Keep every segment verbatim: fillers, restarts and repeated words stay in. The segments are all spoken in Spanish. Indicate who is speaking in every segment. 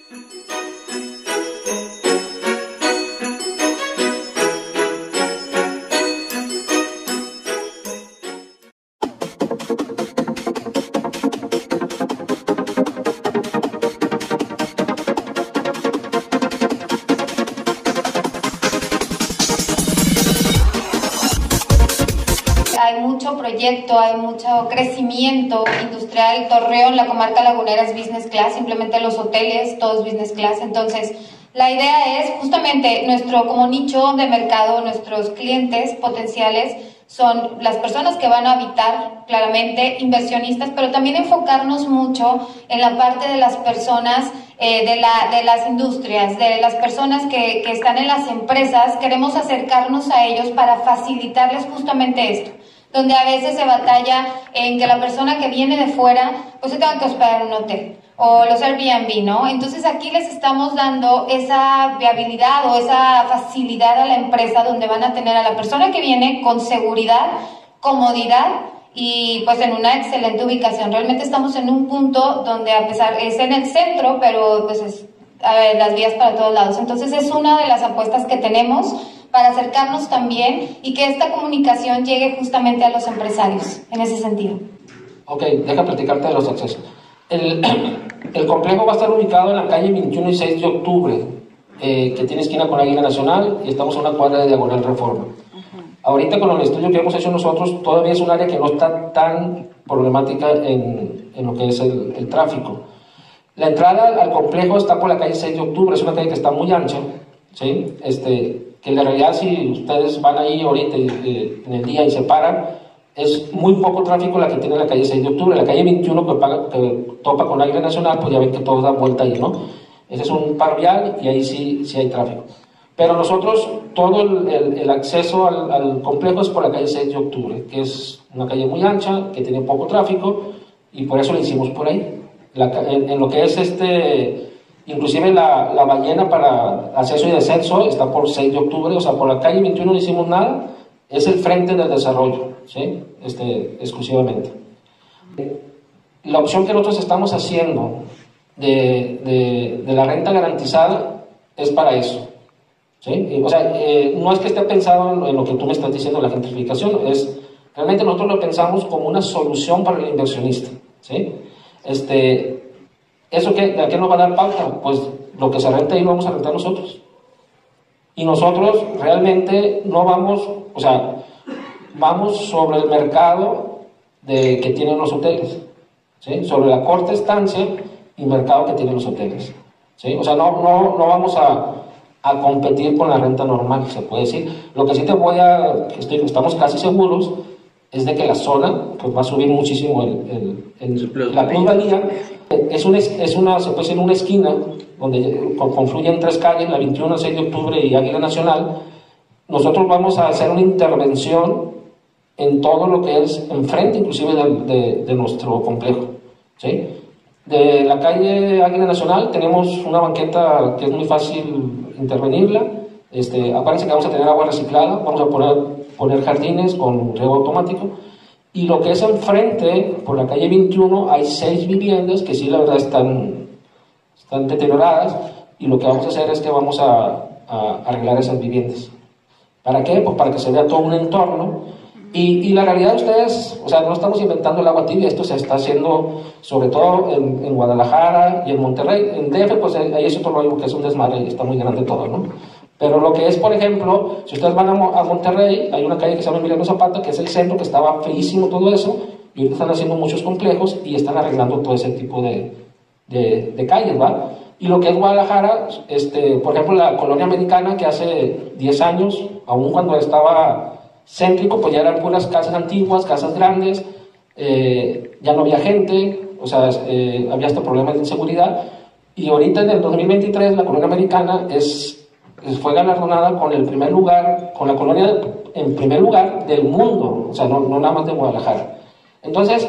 Speaker 1: Hay mucho proyecto, hay mucho crecimiento industrial. Torreón, la comarca lagunera, es business class, simplemente los hoteles, todos business class. Entonces, la idea es justamente nuestro como nicho de mercado, nuestros clientes potenciales son las personas que van a habitar, claramente, inversionistas, pero también enfocarnos mucho en la parte de las personas, eh, de, la, de las industrias, de las personas que, que están en las empresas. Queremos acercarnos a ellos para facilitarles justamente esto, donde a veces se batalla en que la persona que viene de fuera, pues se tenga que hospedar en un hotel, o los Airbnb, ¿no? Entonces aquí les estamos dando esa viabilidad o esa facilidad a la empresa, donde van a tener a la persona que viene con seguridad, comodidad y pues en una excelente ubicación. Realmente estamos en un punto donde, a pesar, es en el centro, pero pues es a ver, las vías para todos lados. Entonces es una de las apuestas que tenemos para acercarnos también y que esta comunicación llegue justamente a los empresarios en ese sentido.
Speaker 2: Ok, deja platicarte de los accesos. El, el complejo va a estar ubicado en la calle veintiuno y seis de octubre, eh, que tiene esquina con Águila Nacional, y estamos a una cuadra de Diagonal Reforma. Uh-huh. Ahorita, con el estudio que hemos hecho nosotros, todavía es un área que no está tan problemática en, en lo que es el, el tráfico. La entrada al complejo está por la calle seis de octubre, es una calle que está muy ancha, ¿sí? Este, que en la realidad, si ustedes van ahí ahorita eh, en el día y se paran, es muy poco tráfico la que tiene la calle seis de octubre. La calle veintiuno, que, paga, que topa con Águila Nacional, pues ya ven que todos dan vuelta ahí, ¿no? Ese es un paro vial y ahí sí, sí hay tráfico. Pero nosotros, todo el, el, el acceso al, al complejo es por la calle seis de octubre, que es una calle muy ancha, que tiene poco tráfico, y por eso lo hicimos por ahí. La, en, en lo que es este, inclusive la, la ballena para acceso y descenso está por seis de octubre, o sea, por la calle veintiuno no hicimos nada, es el frente del desarrollo, ¿sí? Este, exclusivamente. La opción que nosotros estamos haciendo de, de, de la renta garantizada es para eso, ¿sí? O sea, eh, no es que esté pensado en, en lo que tú me estás diciendo, la gentrificación, es, realmente nosotros lo pensamos como una solución para el inversionista, ¿sí? Este, ¿eso qué, a qué nos va a dar pauta? Pues lo que se renta ahí lo vamos a rentar nosotros. Y nosotros realmente no vamos, o sea, vamos sobre el mercado de, que tienen los hoteles, ¿sí? Sobre la corta estancia y mercado que tienen los hoteles, ¿sí? O sea, no, no, no vamos a, a competir con la renta normal, se puede decir. Lo que sí te voy a, estoy, estamos casi seguros, es de que la zona pues va a subir muchísimo el, el, el, la plusvalía. Es una, es una, se puede decir una esquina donde confluyen tres calles, la veintiuno, seis de octubre y Águila Nacional. Nosotros vamos a hacer una intervención en todo lo que es enfrente, inclusive de, de, de nuestro complejo, ¿sí? De la calle Águila Nacional tenemos una banqueta que es muy fácil intervenirla. Este, acuérdense que vamos a tener agua reciclada, vamos a poner, poner jardines con riego automático, y lo que es enfrente, por la calle veintiuno, hay seis viviendas que sí, la verdad, están, están deterioradas, y lo que vamos a hacer es que vamos a, a arreglar esas viviendas. ¿Para qué? Pues para que se vea todo un entorno, y, y la realidad de ustedes, o sea, no estamos inventando el agua tibia, esto se está haciendo sobre todo en, en Guadalajara y en Monterrey. En D F, pues ahí es otro rollo, que es un desmadre y está muy grande todo, ¿no? Pero lo que es, por ejemplo, si ustedes van a, a Monterrey, hay una calle que se llama Emiliano Zapata, que es el centro, que estaba feísimo todo eso, y ahorita están haciendo muchos complejos y están arreglando todo ese tipo de, de, de calles, ¿va? Y lo que es Guadalajara, este, por ejemplo, la colonia americana, que hace diez años, aún cuando estaba céntrico, pues ya eran puras casas antiguas, casas grandes, eh, ya no había gente, o sea, eh, había hasta problemas de inseguridad, y ahorita en el dos mil veintitrés la colonia americana es... fue galardonada con el primer lugar, con la colonia en primer lugar del mundo, o sea, no, no nada más de Guadalajara. Entonces,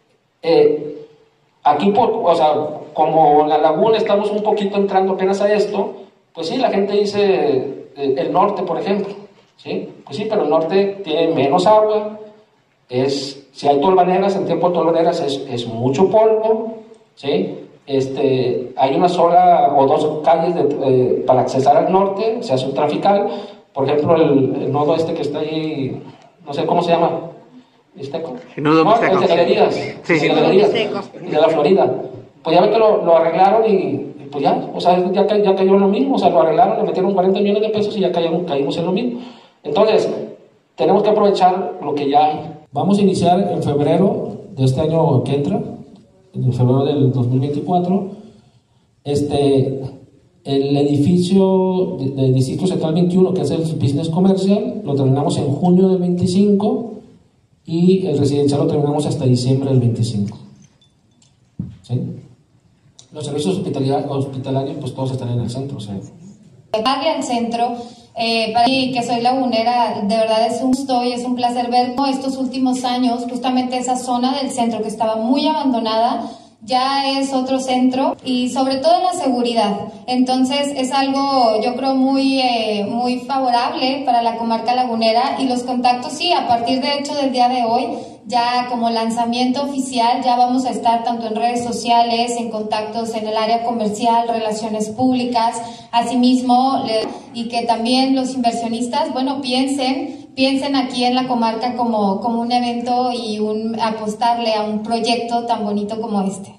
Speaker 2: eh, aquí, por, o sea, como en la laguna estamos un poquito entrando apenas a esto, pues sí, la gente dice eh, el norte, por ejemplo, ¿sí? Pues sí, pero el norte tiene menos agua, es, si hay tolvaneras, en tiempo de tolvaneras es, es mucho polvo, ¿sí? Este, hay una sola o dos calles de, eh, para accesar al norte, se hace un trafical. Por ejemplo, el, el nodo este que está ahí, no sé cómo se llama. ¿Mixteco?
Speaker 3: El nudo
Speaker 2: no,
Speaker 3: Mixteco.
Speaker 2: el de Galerías.
Speaker 3: Sí,
Speaker 2: el de Galerías. Y de la Florida. Pues ya ven que lo, lo arreglaron y, y pues ya, o sea, ya, ya cayó en lo mismo. O sea, lo arreglaron, le metieron cuarenta millones de pesos y ya caímos, caímos en lo mismo. Entonces, tenemos que aprovechar lo que ya hay. Vamos a iniciar en febrero de este año que entra, en febrero del dos mil veinticuatro, este, el edificio de, de Distrito Central veintiuno, que es el Business Comercial, lo terminamos en junio del veinticinco y el residencial lo terminamos hasta diciembre del veinticinco. ¿Sí? Los servicios hospitalarios, pues todos están en el centro. ¿Sí?
Speaker 1: Darle al centro, eh, para mí que soy lagunera, de verdad es un gusto y es un placer ver cómo estos últimos años, justamente esa zona del centro que estaba muy abandonada, ya es otro centro y sobre todo en la seguridad. Entonces es algo, yo creo, muy, eh, muy favorable para la comarca lagunera y los contactos, sí, a partir de hecho del día de hoy, ya como lanzamiento oficial, ya vamos a estar tanto en redes sociales, en contactos en el área comercial, relaciones públicas, asimismo, y que también los inversionistas, bueno, piensen, piensen aquí en la comarca como, como un evento y un, apostarle a un proyecto tan bonito como este.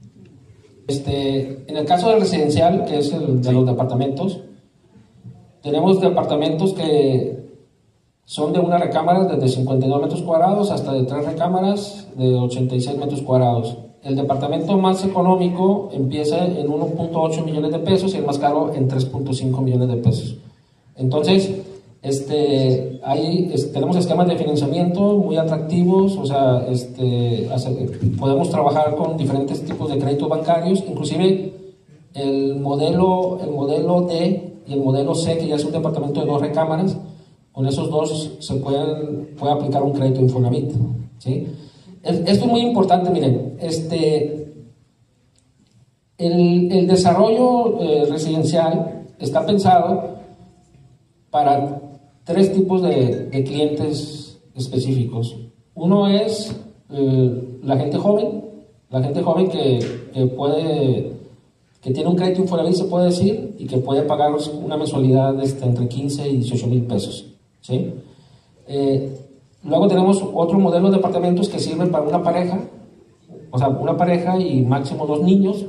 Speaker 2: Este, en el caso del residencial, que es el de los departamentos, tenemos departamentos que son de una recámara desde cincuenta y dos metros cuadrados hasta de tres recámaras de ochenta y seis metros cuadrados. El departamento más económico empieza en uno punto ocho millones de pesos y el más caro en tres punto cinco millones de pesos. Entonces, este, hay, es, tenemos esquemas de financiamiento muy atractivos, o sea, este, hace, podemos trabajar con diferentes tipos de créditos bancarios, inclusive el modelo, el modelo D y el modelo C, que ya es un departamento de dos recámaras, con esos dos se pueden, puede aplicar un crédito Infonavit, ¿sí? Esto es muy importante, miren, este, el, el desarrollo eh, residencial está pensado para tres tipos de, de clientes específicos. Uno es eh, la gente joven, la gente joven que, que puede, que tiene un crédito Infonavit, se puede decir, y que puede pagar una mensualidad de este, entre quince y dieciocho mil pesos, ¿sí? Eh, luego tenemos otro modelo de departamentos que sirven para una pareja, o sea, una pareja y máximo dos niños,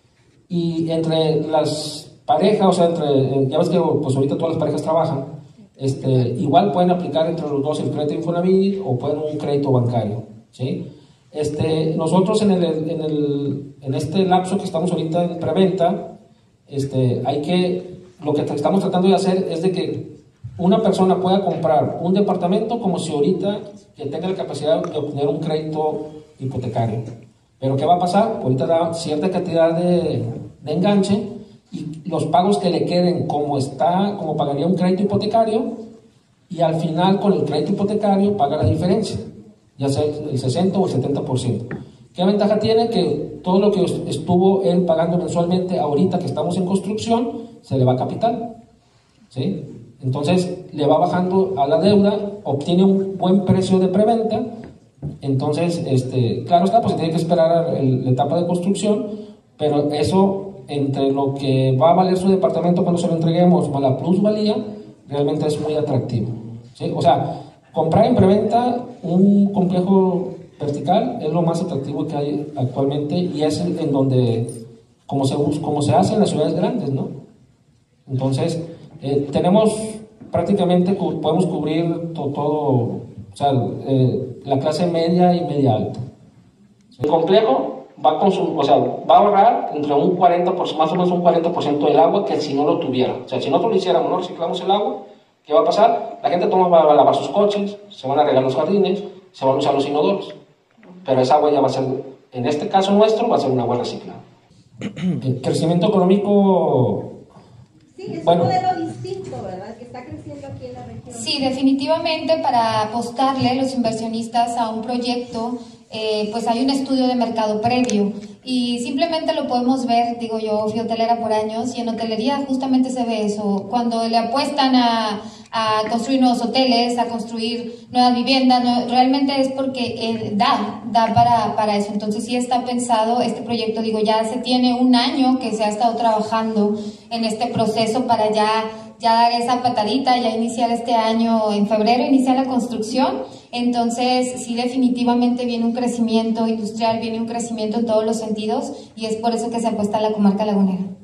Speaker 2: y entre las parejas, o sea, entre, ya ves que pues ahorita todas las parejas trabajan, este, igual pueden aplicar entre los dos el crédito Infonavit o pueden un crédito bancario, ¿sí? Este, nosotros en, el, en, el, en este lapso que estamos ahorita en preventa, este, hay que, lo que estamos tratando de hacer es de que una persona pueda comprar un departamento como si ahorita que tenga la capacidad de obtener un crédito hipotecario. Pero ¿qué va a pasar? Ahorita da cierta cantidad de, de enganche y los pagos que le queden como está, como pagaría un crédito hipotecario, y al final con el crédito hipotecario paga la diferencia, ya sea el sesenta o el setenta por ciento. ¿Qué ventaja tiene? Que todo lo que estuvo él pagando mensualmente ahorita que estamos en construcción, se le va a capital, ¿sí? Entonces le va bajando a la deuda, obtiene un buen precio de preventa. Entonces, este, claro está, pues se tiene que esperar el, la etapa de construcción, pero eso, entre lo que va a valer su departamento cuando se lo entreguemos más la plusvalía, realmente es muy atractivo, ¿sí? O sea, comprar en preventa un complejo vertical es lo más atractivo que hay actualmente y es en donde, como se, como se hace en las ciudades grandes, ¿no? Entonces, eh, tenemos prácticamente, podemos cubrir to, todo, o sea, eh, la clase media y media alta. El complejo va a consumir, o sea, va a ahorrar entre un cuarenta por ciento, más o menos un cuarenta por ciento del agua que si no lo tuviera. O sea, si nosotros lo hiciéramos, no reciclamos el agua, ¿qué va a pasar? La gente toma, va a lavar sus coches, se van a regar los jardines, se van a usar los inodoros. Pero esa agua ya va a ser, en este caso nuestro, va a ser un agua reciclada. El crecimiento económico...
Speaker 4: Sí, es
Speaker 2: bueno,
Speaker 4: un modelo distinto, ¿verdad? Que está creciendo aquí en la región.
Speaker 1: Sí, definitivamente para apostarle los inversionistas a un proyecto, eh, pues hay un estudio de mercado previo y simplemente lo podemos ver, digo yo, fui hotelera por años y en hotelería justamente se ve eso, cuando le apuestan a, a construir nuevos hoteles, a construir nuevas viviendas, no, realmente es porque eh, da, da para, para eso. Entonces sí está pensado este proyecto, digo, ya se tiene un año que se ha estado trabajando en este proceso para ya, ya dar esa patadita, ya iniciar este año, en febrero iniciar la construcción. Entonces sí, definitivamente viene un crecimiento industrial, viene un crecimiento en todos los sentidos, y es por eso que se apuesta a la comarca lagunera.